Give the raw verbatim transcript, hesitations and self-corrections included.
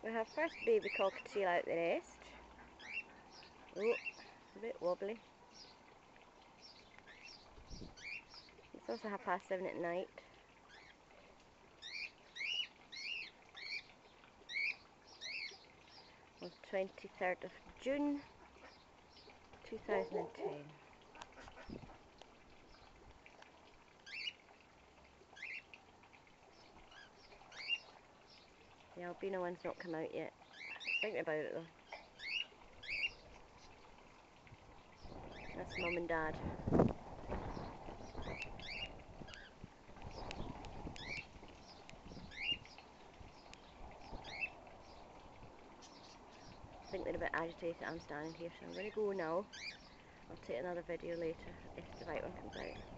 We have first baby cockatiel out the nest. Oh, it's a bit wobbly. It's also half past seven at night. On the twenty-third of June two thousand ten. The albino one's not come out yet. Thinking about it though. That's mum and dad. I think they're a bit agitated. I'm standing here, so I'm going to go now. I'll take another video later if the right one comes out.